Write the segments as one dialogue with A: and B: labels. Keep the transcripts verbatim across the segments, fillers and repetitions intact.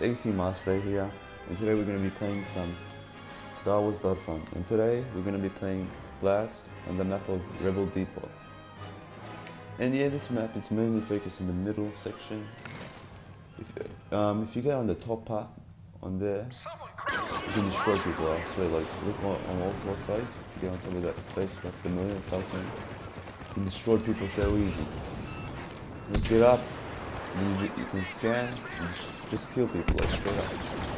A: A C Master here, and today we're going to be playing some Star Wars Battlefront. And today we're going to be playing Blast on the map of Rebel Depot. And yeah, this map is mainly focused in the middle section. If, um, if you get on the top part, on there, you can destroy people. I swear, like, look on, on all four sides, you get on top of that place, like the million falcon, you can destroy people so easy. Just get up, and you, you can scan, and just, just kill people, like, straight up.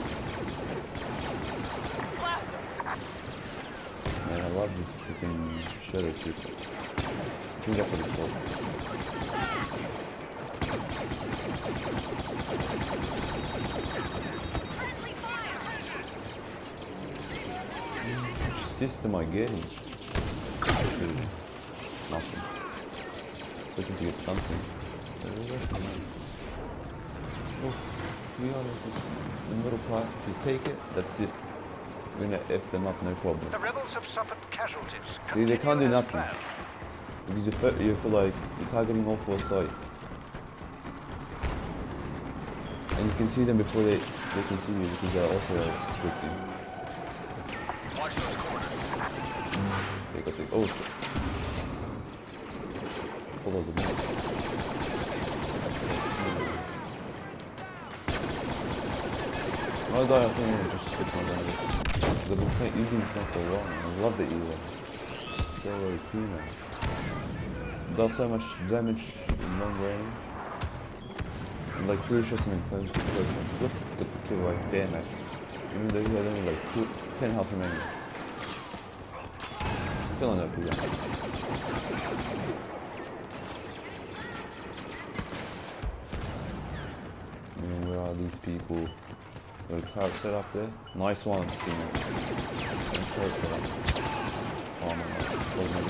A: Man, I love this freaking shadow people. I think that's what it's called. Which system am I getting? Actually, nothing. Just looking to get something. Oh, to be honest, this, the middle part, if you take it, that's it. We're gonna F them up, no problem.
B: The rebels have suffered casualties.
A: They, they can't do nothing. Because you feel, you feel like you're targeting all four sides. And you can see them before they, they can see you because they're also scripting.
B: Watch those corners.
A: Mm, they got the, oh shit. Follow the map. I thought I think I just switch my gun. I've been playing, using this one for a while and I love the E one. So O P man. Does so much damage in long range. And like three shots and close to close range. Look, get the kill right there, mate. Even though he had only like two, ten health remaining. Still on O P gun. And where are these people? Got a turret set up there. Nice one, teammate. Turret set up. Oh my god.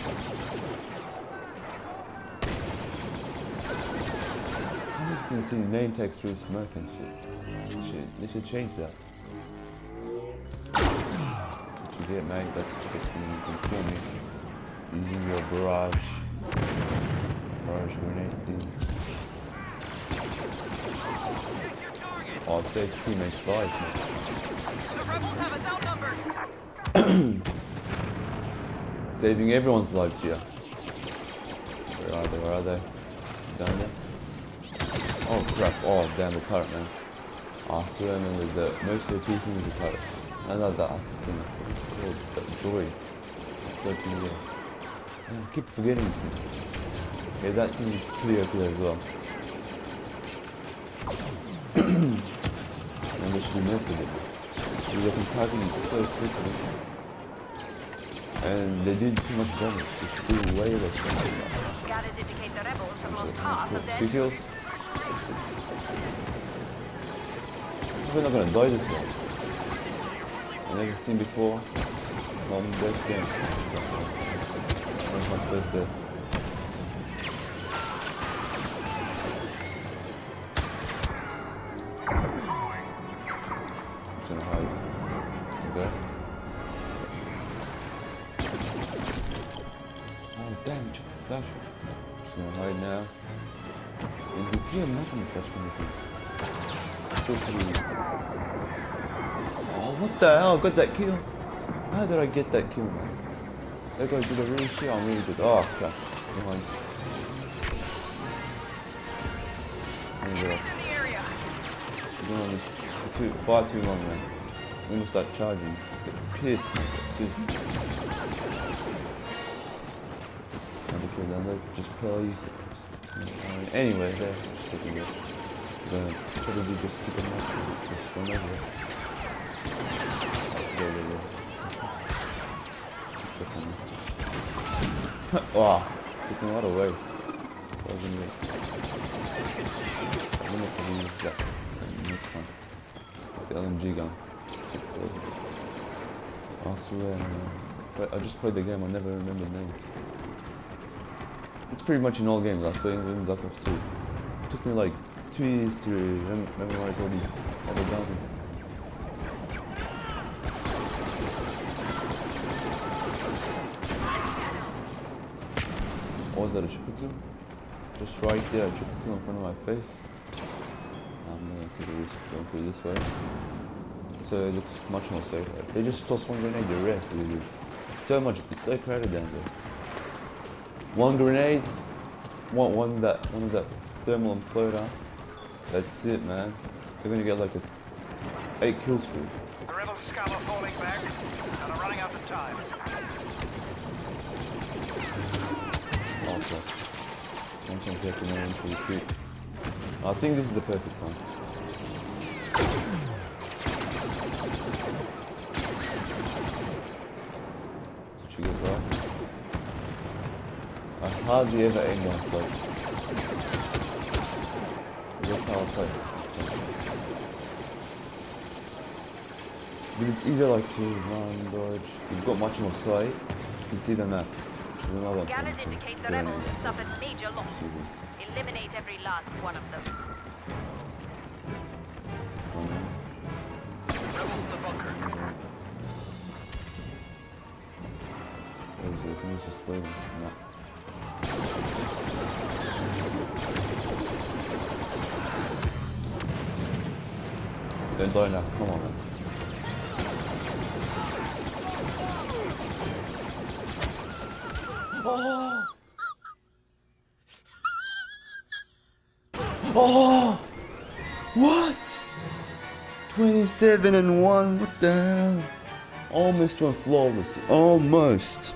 A: How you can see name text through smoke and shit? Shit, they should change that. What you get, mate? That's what you can kill me. Using your barrage. Barrage grenade thing. Oh, I'd say teammates died, man.
B: The rebels have us outnumbered.
A: Saving everyone's lives here. Where are they? Where are they? Down there? Oh crap. Oh damn, the turret, man. I swear, man, with the most of the people with the turret. I know that thing. Oh, that droid. thirteen years. I keep forgetting. Yeah, that thing is pretty O P as well. And they should be most of it. Because they can target it so quickly. And they did too much damage. It's still way less damage.
C: Scanners indicate the rebels have lost half of their
A: Two kills. We're not gonna die this one. I've never seen before. Long death game. That's my first death. Gonna hide. Okay. Oh damn, check the flash. Just gonna hide now. And you can see I'm not gonna flash when Oh, what the hell? I got that kill. How did I get that kill, man? That guy did a really shit. I'm really good. Oh crap. Behind.
B: Enemies in the area.
A: You're doing this too, far too long, man. I'm gonna start charging. Get pissed, man. Get pissed. Another kill down there. Just please. Anyway, there. Just looking good. Gonna probably just keep them up. Just run over it. Go, go, go. Wow. Took me a lot of ways. Wasn't it? I'm gonna have to use that next time. The L M G gun. I swear, man. But I just played the game, I never remember names. It's pretty much in all games, I swear, even Black Ops two. It took me like two years to rem memorize all these other guns. Or was that a triple kill? Just right there, a triple kill in front of my face. Um, I'm gonna take a risk going through this way. So it looks much more safe. They just toss one grenade, they're wrecked. It is so much, it's so crowded down there. One grenade, one, one that, one of that thermal imploder. That's it, man. They're gonna get like a eight kill streak.
B: The rebel scum are falling back and are running out of time.
A: Oh fuck. Sometimes you have to know when to retreat. I think this is the perfect time. So she goes right. I hardly ever aim one sight. That's how I play. But it's easier like to run, dodge. You've got much more sight. You can see the map. There's another
C: Scanners
A: thing.
C: indicate the
A: Grenade.
C: rebels have suffered major losses. Eliminate every last one of them.
A: Oh, no.
B: Rebels in the bunker.
A: Where is it? I think it's just waiting. No. Don't die now. Come on, man. Oh! Oh! What? twenty-seven and one. What the hell? Almost went flawless. Almost.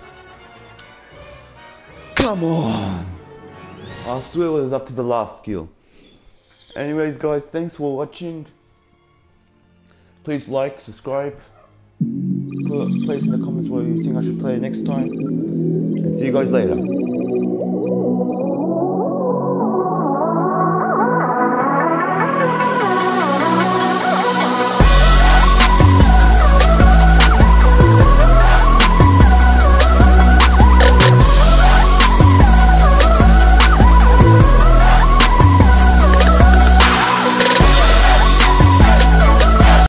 A: Come on. I swear it was up to the last skill. Anyways, guys, thanks for watching. Please like, subscribe. Put, place in the comments what you think I should play next time. And see you guys later.